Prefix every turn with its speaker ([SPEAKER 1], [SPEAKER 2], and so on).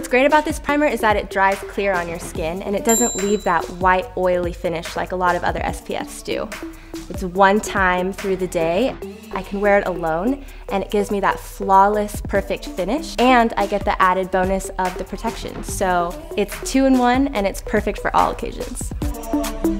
[SPEAKER 1] great about this primer is that it dries clear on your skin and it doesn't leave that white, oily finish like a lot of other SPFs do. It's one time through the day. I can wear it alone and it gives me that flawless, perfect finish, and I get the added bonus of the protection. So it's 2-in-1 and it's perfect for all occasions.